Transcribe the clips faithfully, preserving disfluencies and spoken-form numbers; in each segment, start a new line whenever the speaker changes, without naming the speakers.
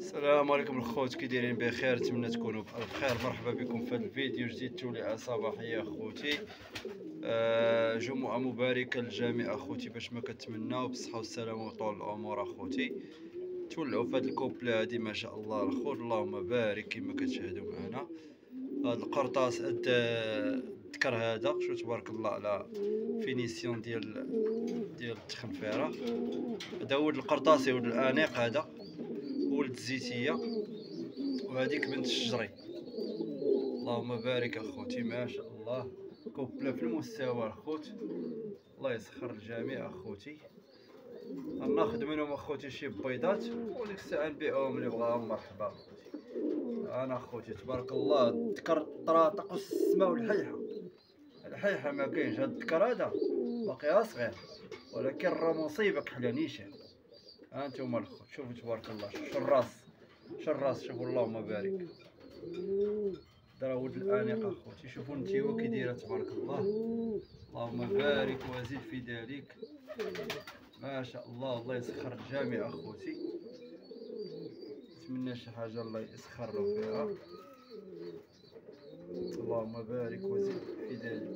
السلام عليكم الخوت، كي دايرين؟ بخير، نتمنى تكونوا بألف خير. مرحبا بكم في هذا الفيديو جديد، توليعه صباحيه اخوتي. آه جمعه مباركه للجميع اخوتي، باش ما كتمناو بالصحه والسلامه وطول الامور اخوتي. تولعوا في هذه الكوبله هذه ما شاء الله الخوت، اللهم بارك كما كتشاهدوا معنا. هذا القرطاس هاد الذكر هذا، شو تبارك الله على فينيسيون ديال ديال التخنفيره. هذا ولد القرطاسي، ولد الانيق، هذا ولد الزيتيه، وهذيك بنت الشجري. اللهم بارك اخوتي، ما شاء الله، كوبله في المستوى الخوت. الله يسخر الجميع اخوتي. غناخذ منهم اخوتي شي بيضات، وديك الساعه نبيعهم اللي بغاهم. مرحبا اخوتي. انا اخوتي تبارك الله، الذكر الطراطق والسما والحيحه. الحيحه ما كاينش، هاد الذكر هذا باقي صغير، ولكن راه مصيبه كحله نيشان. ها انتم الخوت، شوفوا تبارك الله، شو الراس، شو الراس، شوفوا اللهم بارك. هذا ولد الانيق اخوتي. شوفوا النتيوه كي دايره تبارك الله، اللهم بارك وزيد في ذلك. ما شاء الله، الله يسخر الجميع اخوتي. نتمنى شي حاجه الله يسخروا فيها. اللهم بارك وزيد في ذلك.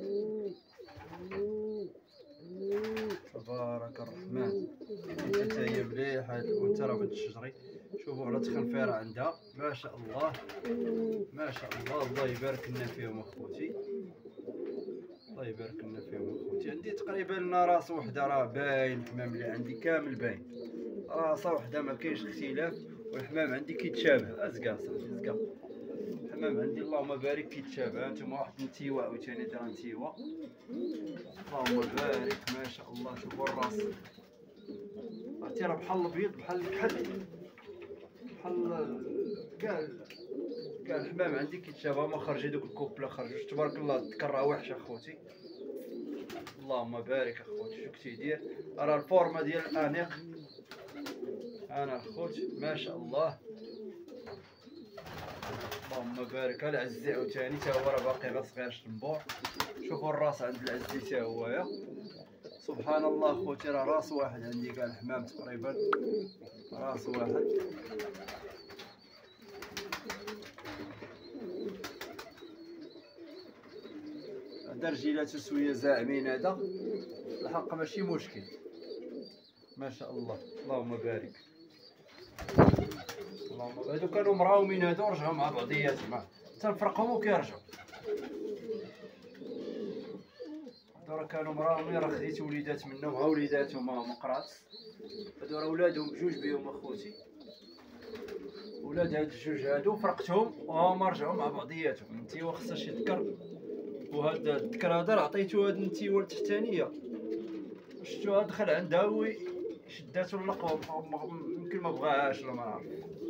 تبارك الرحمن. انت هي مليح هاد الانثى، راه بنت الشجري. شوفوا على تخنفيره عندها، ما شاء الله ما شاء الله. الله يبارك لنا فيهم اخوتي، الله يبارك لنا فيهم اخوتي. عندي تقريبا راس وحده راه باين، الحمام اللي عندي كامل باين، راسه وحده ما كاينش اختلاف. والحمام عندي كيتشابه، ازكا صاحبي ازكا. الحمام عندي اللهم بارك كيتشابه. هانتوما واحد النتيوه عاوتاني دار نتيوه، اللهم بارك ما شاء الله. شوفوا الراس، عرفتي راه بحال الابيض، بحال الكحل، بحال كاع كاع الحمام عندي كيتشابه. ما خرجي دوك الكوبله خرجوا، تبارك الله. الذكر راه وحش اخوتي، اللهم بارك اخوتي. شو كتيدير؟ راه الفورمه ديال الانيق. انا اخوت ما شاء الله، اللهم بارك. العزي عاوتاني تا هو راه باقي غير صغير شنبور. شوفوا الراس عند العزي تا هويا، سبحان الله اخوتي. راه راس واحد عندي كاع الحمام تقريبا، راس واحد. هذا رجيلاتو شويه زاعمين، هذا الحق ماشي مشكل. ما شاء الله، اللهم بارك. اللهم هادو كانوا مراومين، هادو رجعوا مع بعضياتهم، تنفرقهم وكيرجعوا. هادو راه كانوا مراومين، راه خديت وليدات منهم، ها وليداتهم ها مقراط. هادو راه ولادهم بجوج بهم اخوتي، ولاد هاد الجوج هادو فرقتهم وهما رجعوا مع بعضياتهم. النتيوه خصها شي ذكر، وهاد الذكر هذا راه عطيتو هاد النتيوه التحتانيه، شفتوها دخل عندها وي شداتو اللقوه، يمكن ما بغاهاش ولا ما عرف.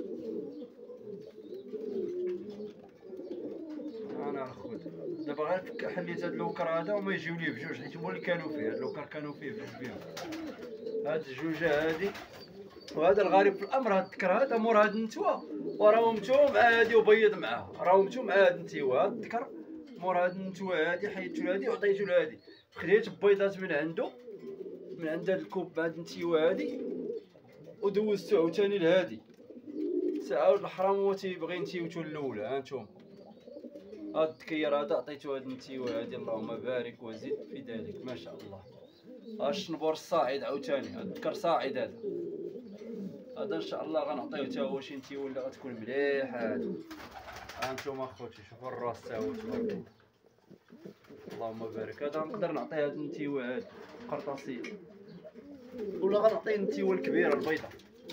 انا اخوت دابا غير حليت هاد اللوكر هذا وما يجيو ليه بجوج، حيت هما اللي كانوا فيه. هاد اللوكر كانوا فيه بجوج بهم، هاد الجوجه هادي. وهذا الغريب في الامر، هاد الذكر هذا مور هاد النتوه، وراهمتو مع هادي وبيض معاها، راهمتو مع هاد النتيوه. هاد الذكر مور هاد النتوه هادي، حيدتو لهادي وعطيتو لهادي. خديت بيضات من عنده، من عند هاد الكوب مع هاد النتيوه هادي، ودوزتو عاوتاني لهادي. ساعه الحرام هو تيبغي نتيوتو الاولى. ها نتوما هاد الذكير هذا عطيتو هاد النتيوه هادي، اللهم بارك وزيد في ذلك. ما شاء الله. ها الشنبور الصاعد عاوتاني، هاد الذكر صاعد هذا. هذا ان شاء الله غنعطيوه تا هو شي نتيوه اللي غتكون مليحه هادي. ها نتوما اخوتي، شوفوا الراس تا هو تبارك الله، اللهم بارك. هذا نقدر نعطيه هاد النتيوه هادي قرطاسيه، ولا غنعطيه النتيوه الكبيره البيضاء.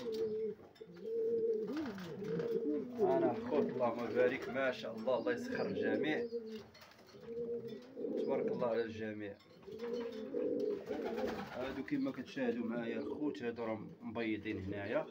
انا اخوت اللهم بارك ما شاء الله، الله يسخر الجميع، تبارك الله على الجميع. هادو كما كتشاهدوا معايا الخوت، هادو راه مبيضين هنايا.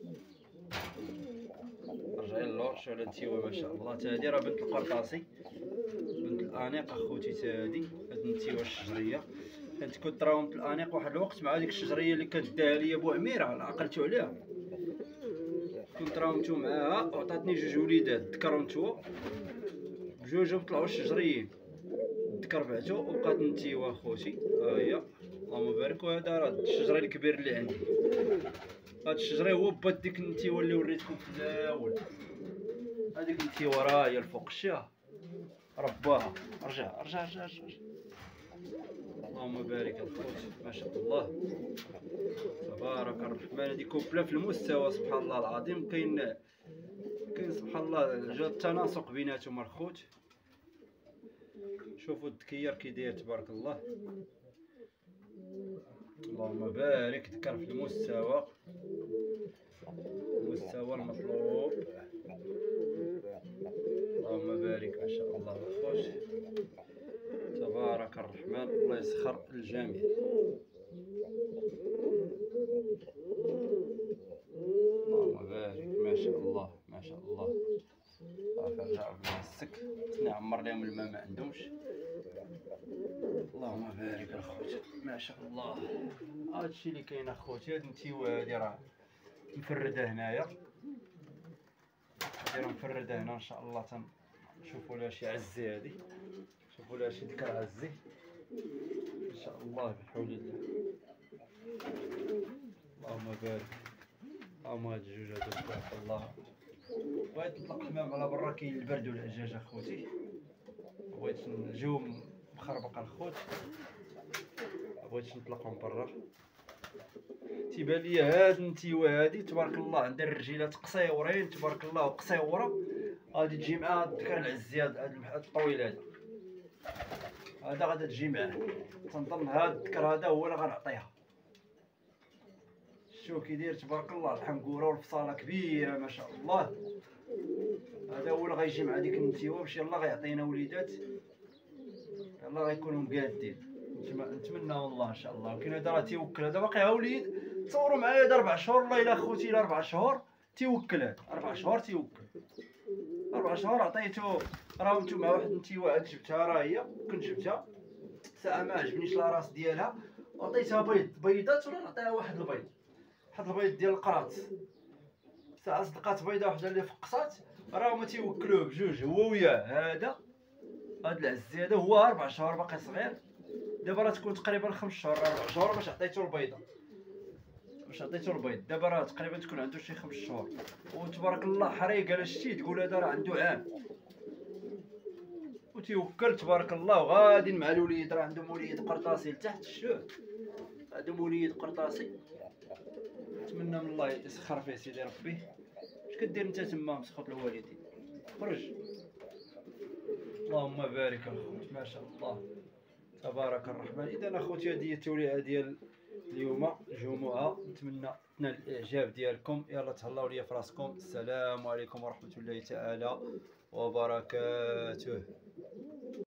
رجعي اللور، شوف على النتيوه ما شاء الله. تا هادي راه بنت القرطاسي، بنت الانيق اخوتي. تا هادي هاد النتيوه الشجريه، كنت كنت راهم الانيق واحد الوقت مع هذيك الشجريه اللي كانت داها ليا بوعميره، عقلتو عليها. كنت راهمتو معاها وعطاتني جوج وليدات، الذكر ونتوه، بجوجهم طلعوا الشجريين. الذكر بعتو وبقات النتيوه اخوتي، ها هي اللهم بارك. وهذا راه الشجري الكبير اللي عندي، هاد الشجره هو با ديك النتيوه اللي وريتكم في الاول. هذيك النتيوه راه هي الفوق شتيها رباها. رجع رجع رجع رجع. اللهم بارك الخوت ما شاء الله تبارك الرحمن. هذه كوبله في المستوى سبحان الله العظيم. كاين كاين سبحان الله جا التناسق بيناتهم الخوت. شوفوا الذكير كي داير تبارك الله. اللهم بارك. ذكر في المستوى المستوى المطلوب. اللهم بارك ما شاء الله الخوت تبارك الرحمن. الله يسخر الجميع. اللهم بارك ما شاء الله ما شاء الله. رجعوا بالمسك نعمر لهم الماء ما عندهمش. اللهم بارك الخوت ما شاء الله. هادشي اللي كاين اخوتي. هاد النتيوه هادي راه مفرده هنايا. هادي راه مفرده هنا ان شاء الله. تنشوفوا لها شي عزي. هادي شوفوا لها شي ذكر عزي ان شاء الله بحول الله. اللهم بارك. هاهما هاد الجوج هادو تبارك الله. بغيت نطلق الحمام على برا كاين البرد والعجاج اخوتي. بغيت الجو مخربق الخوت. بغيتش نطلقهم برا. تيبان لي هاد النتيوه هادي تبارك الله عندها الرجيلات قصيورين تبارك الله وقصيوره. غادي تجي مع هاد الذكر العزي هاد الطويل هذا. هذا غادا تجي معاه. تنظن هاد الذكر هذا هو اللي غنعطيها. شوف كي داير تبارك الله الحنقوره والفصاله كبيره ما شاء الله. هذا هو اللي غيجي مع ديك النتيوه باش يلاه غيعطينا وليدات يلاه غيكونوا مقادين. نتمنى والله ان شاء الله. ولكن هذا راه تيوكل. هذا باقي ها وليد تصوروا معايا هذا اربع شهور. والله الا خوتي الا اربع شهور تيوكل. هذا اربع شهور تيوكل. اربع شهور عطيتو. راه نتوما واحد النتيوه عاد جبتها راه هي كنت جبتها ساعه ما عجبنيش لا راس ديالها وعطيتها بيض بيضات ولا نعطيها واحد البيض واحد البيض ديال القراط. ساعه صدقات بيضه وحده اللي فقصات راه ما تيوكلوه بجوج هو وياه. هذا هاد العزي هذا هو اربع شهور باقي صغير. دابا راه تكون تقريبا خمس شهور اربع شهور باش عطيتو البيضه باش عطيتو البيض. دابا راه تقريبا تكون عنده شي خمس شهور. وتبارك الله حريق الا شتي تقول هذا راه عنده عام وتيوكل تبارك الله. وغادي مع الوليد راه عندهم وليد قرطاسي لتحت. شوف عندهم وليد قرطاسي. نتمنى من الله يسخر فيه سيدي ربي. اش كدير انت تما مسخوط الوالدين؟ خرج. اللهم بارك الخوت ما شاء الله تبارك الرحمن. اذا اخوتي هذه هي التوليعه ديال اليوم جمعه. نتمنى تنال الاعجاب ديالكم. يلا تهلاو ليا في راسكم. السلام عليكم ورحمه الله تعالى وبركاته.